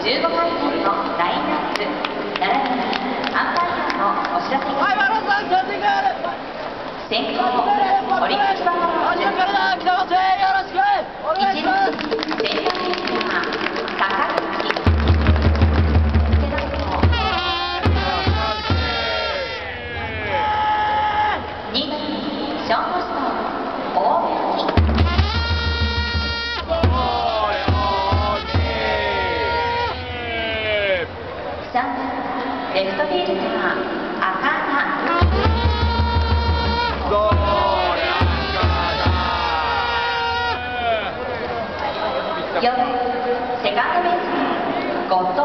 15回戦のラインナップ並びにアンパイアのお知らせです。先攻オリックスバファローズ1塁センターフィールダー高木2番ショートストーン大宮3番レフトフィールダー赤穴4番セカンドベースマン後藤